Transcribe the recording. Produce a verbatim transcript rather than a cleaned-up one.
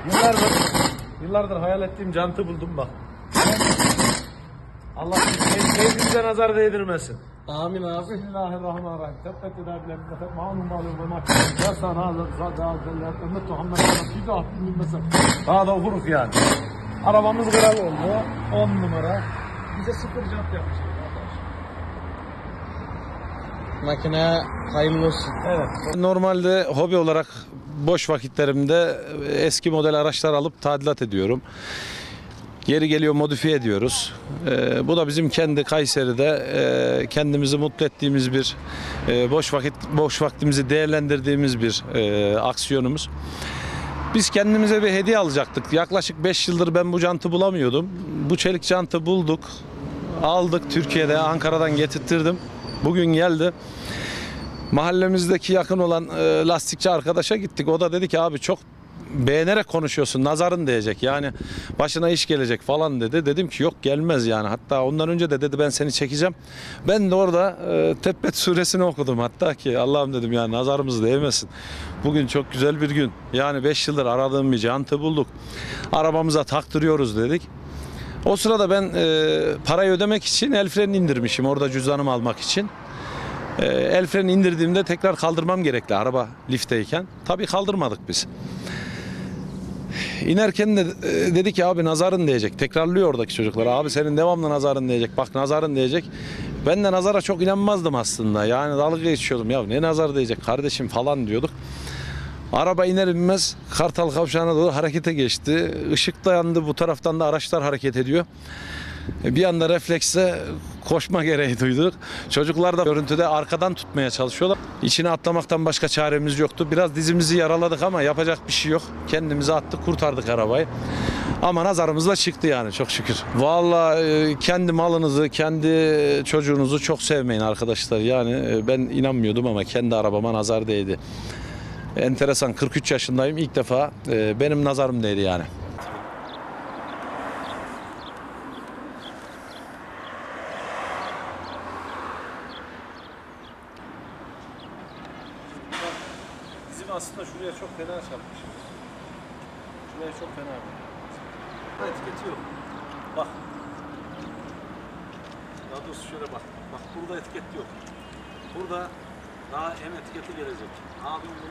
Yıllardır, yıllardır hayal ettiğim jantı buldum bak. Allah keyfimize nazar değdirmesin. Amin abi. Bismillahirrahmanirrahim. Tebbet edabilerinde ma'lum ma'lum ve mahkum. Ya sana zada zellet ümmet Muhammed'e bir daha bilmesen. Daha da okuruk yani. Arabamız kral oldu. on numara. Bize sıfır jant yapacak. Makine hayırlı olsun. Evet. Normalde hobi olarak boş vakitlerimde eski model araçlar alıp tadilat ediyorum. Yeri geliyor modifiye ediyoruz. Ee, bu da bizim kendi Kayseri'de e, kendimizi mutlu ettiğimiz bir e, boş vakit boş vaktimizi değerlendirdiğimiz bir e, aksiyonumuz. Biz kendimize bir hediye alacaktık. Yaklaşık beş yıldır ben bu jantı bulamıyordum. Bu çelik jantı bulduk. Aldık Türkiye'de, Ankara'dan getirttirdim. Bugün geldi. Mahallemizdeki yakın olan e, lastikçi arkadaşa gittik. O da dedi ki abi çok beğenerek konuşuyorsun, nazarın değecek yani başına iş gelecek falan dedi. Dedim ki yok gelmez yani, hatta ondan önce de dedi ben seni çekeceğim. Ben de orada e, Tebbet suresini okudum hatta ki Allah'ım dedim yani nazarımız değmesin. Bugün çok güzel bir gün yani beş yıldır aradığım bir jantı bulduk. Arabamıza taktırıyoruz dedik. O sırada ben e, parayı ödemek için el freni indirmişim orada cüzdanımı almak için. E, el freni indirdiğimde tekrar kaldırmam gerekli araba liftteyken. Tabii kaldırmadık biz. İnerken de e, dedi ki abi nazarın değecek. Tekrarlıyor oradaki çocuklar. Abi senin devamlı nazarın değecek. Bak nazarın değecek. Ben de nazara çok inanmazdım aslında. Yani dalga geçiyordum. Ya ne nazar değecek kardeşim falan diyorduk. Araba iner inmez Kartal Kavşağı'na doğru harekete geçti. Işık da yandı. Bu taraftan da araçlar hareket ediyor. Bir anda refleksle koşma gereği duyduk. Çocuklar da görüntüde arkadan tutmaya çalışıyorlar. İçine atlamaktan başka çaremiz yoktu. Biraz dizimizi yaraladık ama yapacak bir şey yok. Kendimizi attık, kurtardık arabayı. Ama nazarımızla çıktı yani çok şükür. Vallahi kendi malınızı, kendi çocuğunuzu çok sevmeyin arkadaşlar. Yani ben inanmıyordum ama kendi arabama nazar değdi. Enteresan, kırk üç yaşındayım. İlk defa benim nazarım değdi yani. Bizim aslında şuraya çok fena çarpmış. Şuraya çok fena. Burada etiketi yok. Bak. Daha doğrusu şöyle bak. Bak burada etiket yok. Burada daha hem etiketi gelecek. Abim